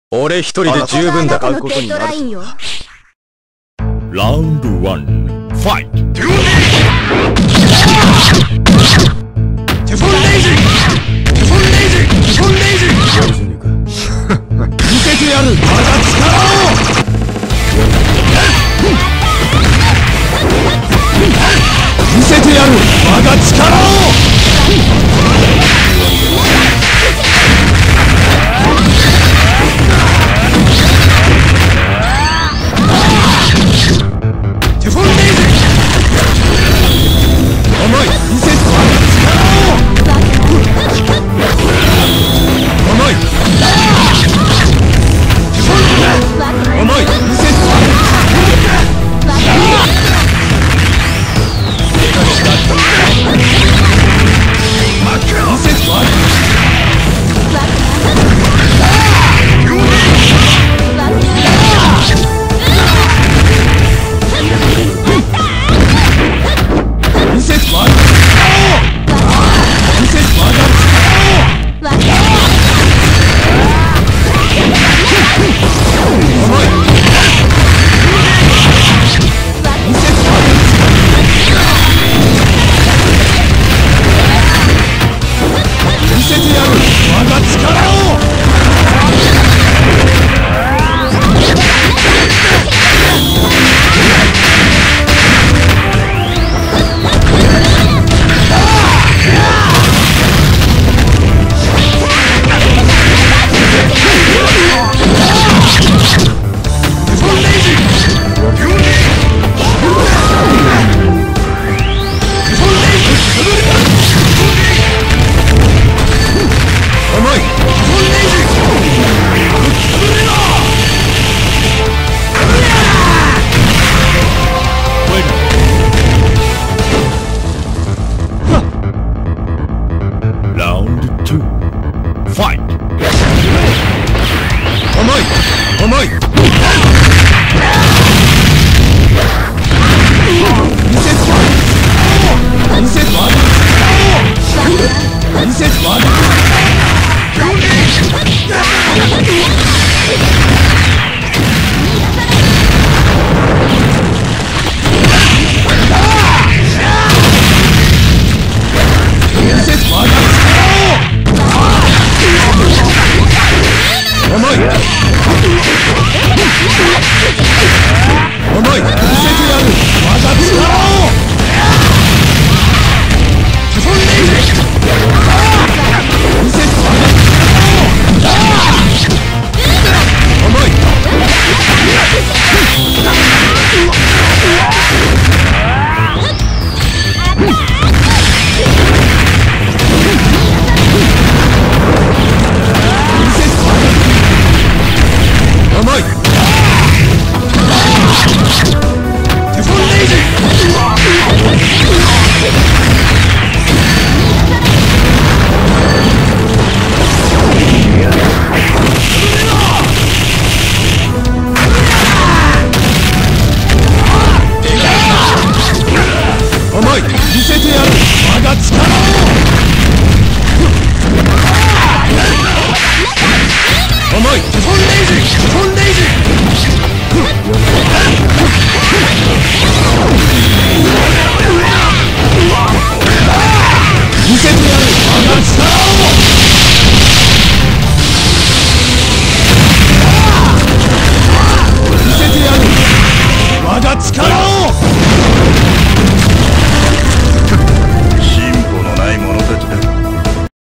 俺一人で十分だ。 買うことになる。 ラウンド1、ファイト。 テフォンレイジ、テフォンレイジ、テフォンレイジ。見せてやる、我が力を。見せてやる、我が力を。テフォンレイジ。甘い、見せて我が力を。甘い。テフォンレイジ。甘い、見せて我が力を。